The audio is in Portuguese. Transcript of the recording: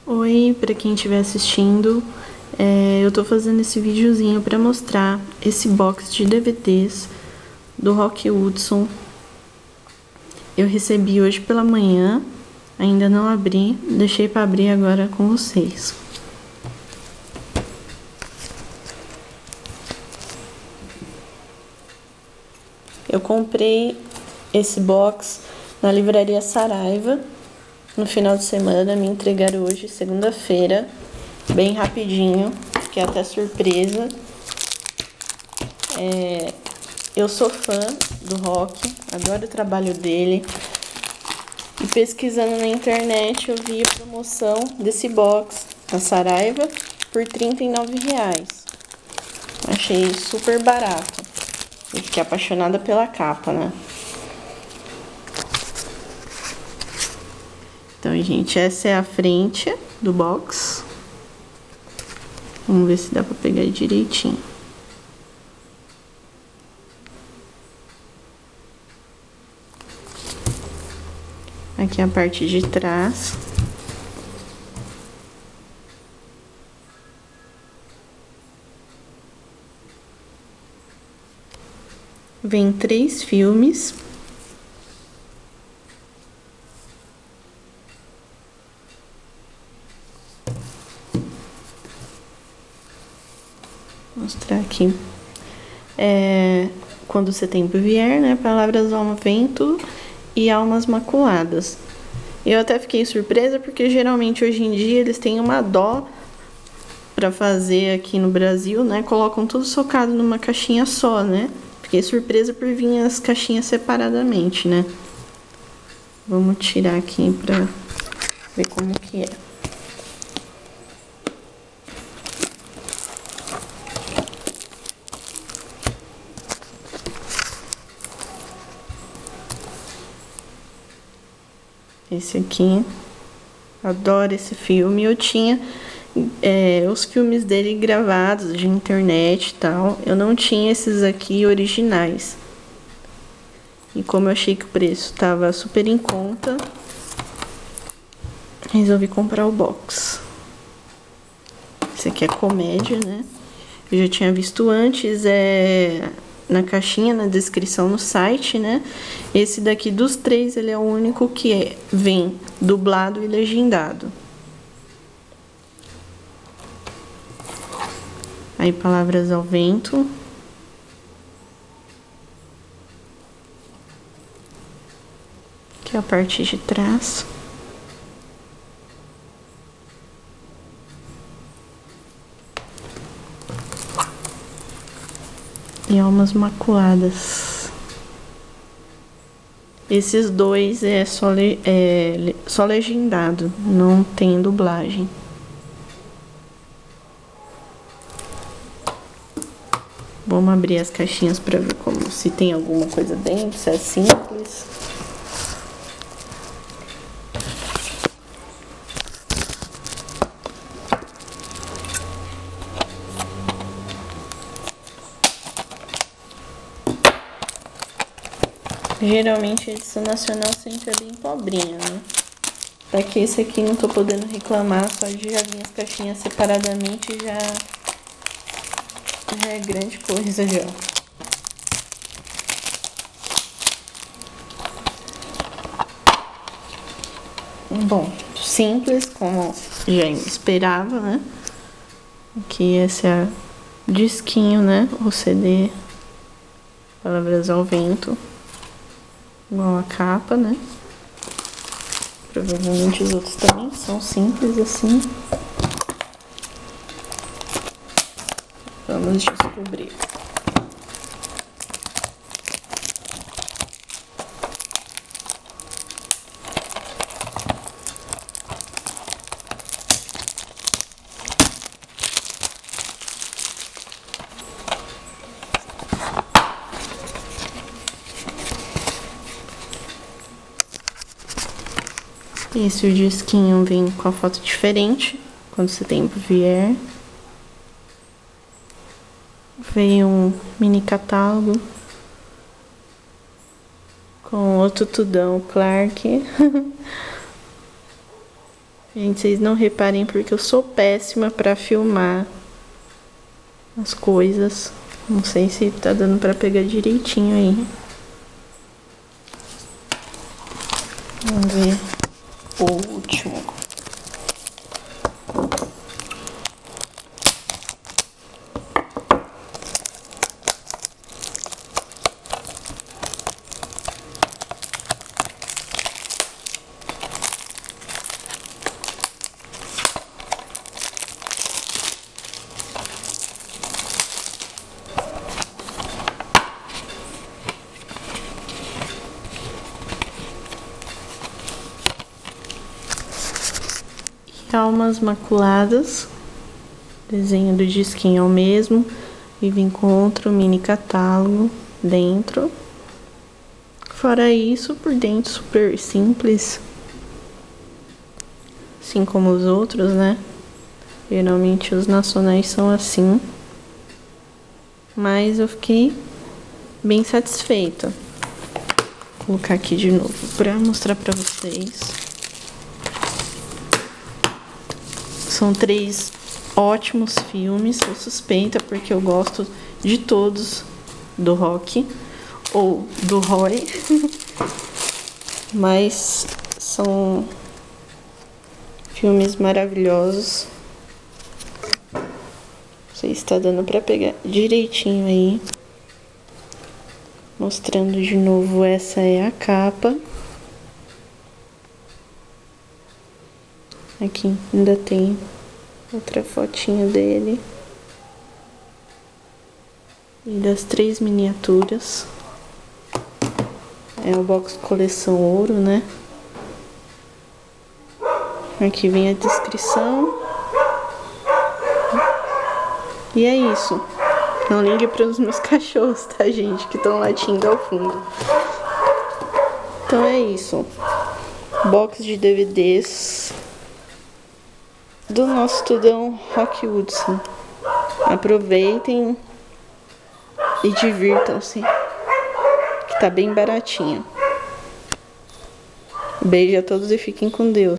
Oi, para quem estiver assistindo, eu tô fazendo esse videozinho para mostrar esse box de DVDs do Rock Hudson. Eu recebi hoje pela manhã, ainda não abri, deixei para abrir agora com vocês. Eu comprei esse box na livraria Saraiva no final de semana, me entregaram hoje, segunda-feira, bem rapidinho, que é até surpresa. Eu sou fã do Rock, adoro o trabalho dele. E pesquisando na internet eu vi a promoção desse box na Saraiva por R$ 39,00. Achei super barato. E fiquei apaixonada pela capa, né? Então, gente, essa é a frente do box. Vamos ver se dá pra pegar direitinho. Aqui é a parte de trás. Vem 3 filmes. Vou mostrar aqui. Quando o setembro vier, né? Palavras ao vento e almas maculadas. Eu até fiquei surpresa porque geralmente hoje em dia eles têm uma dó pra fazer aqui no Brasil, né? Colocam tudo socado numa caixinha só, né? Fiquei surpresa por vir as caixinhas separadamente, né? Vamos tirar aqui pra ver como que é. Esse aqui, adoro esse filme. Eu tinha os filmes dele gravados de internet e tal. Eu não tinha esses aqui originais. E como eu achei que o preço tava super em conta, resolvi comprar o box. Esse aqui é comédia, né? Eu já tinha visto antes, na caixinha, na descrição no site, né? Esse daqui dos 3, ele é o único que vem dublado e legendado. Aí, Palavras ao Vento. Aqui é a parte de trás. E almas maculadas. Esses dois é só legendado, não tem dublagem. Vamos abrir as caixinhas para ver se tem alguma coisa dentro, se é simples. Geralmente a edição nacional sempre é bem pobrinha, né? Pra que esse aqui não tô podendo reclamar, só de já vir as caixinhas separadamente já é grande coisa já. Bom, simples, como já esperava, né? Aqui esse é o disquinho, né? O CD, Palavras ao Vento. Igual a capa, né? Provavelmente os outros também são simples assim. Vamos descobrir. Esse o disquinho vem com a foto diferente, quando o setembro vier. Veio um mini catálogo com o Tutudão Clark. Gente, vocês não reparem porque eu sou péssima pra filmar as coisas. Não sei se tá dando pra pegar direitinho aí. Vamos ver o último. Almas Maculadas, desenho do disquinho é o mesmo, Vivo Encontro, mini catálogo dentro. Fora isso, por dentro super simples, assim como os outros, né? Geralmente os nacionais são assim, mas eu fiquei bem satisfeita. Vou colocar aqui de novo para mostrar para vocês. São 3 ótimos filmes, sou suspeita porque eu gosto de todos do Rocky ou do Roy, mas são filmes maravilhosos. Não sei se tá dando pra pegar direitinho aí. Mostrando de novo, essa é a capa. Aqui ainda tem outra fotinha dele. E das 3 miniaturas. É o box coleção ouro, né? Aqui vem a descrição. E é isso. Não ligue para os meus cachorros, tá, gente? Que estão latindo ao fundo. Então é isso. Box de DVDs do nosso tudão Rock Hudson. Aproveitem e divirtam-se, que tá bem baratinho. Beijo a todos e fiquem com Deus.